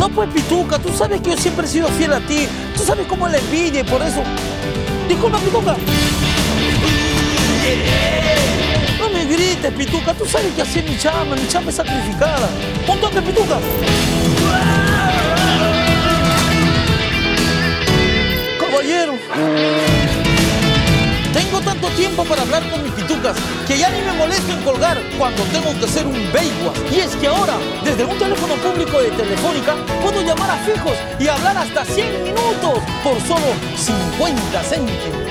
No, pues, Pituca, tú sabes que yo siempre he sido fiel a ti. Tú sabes cómo es la envidia y por eso... Disculpa, Pituca. No me grites, Pituca. Tú sabes que así es mi chamba es sacrificada. Un toque, Pituca. Caballero. Tengo tanto tiempo para hablar con mis pitucas que ya ni me molesto en colgar cuando tengo que hacer un beigua. Y es que ahora, desde un teléfono público de Telefónica, puedo llamar a fijos y hablar hasta 100 minutos por solo 50 céntimos.